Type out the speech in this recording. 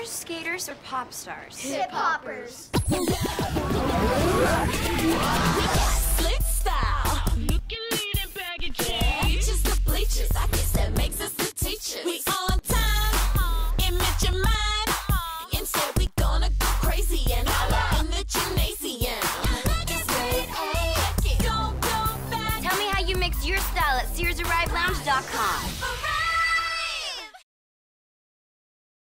Rollers, skaters, or pop stars? Hip-hoppers. Slick style. Looking lean and baggy jeans. Bleachers to bleachers. I guess that makes us the teachers. We on time. Image your mind. Instead, we gonna go crazy and holla in the gymnasium. It's grade A. Don't go back. Tell me how you mix your style at SearsArriveLounge.com.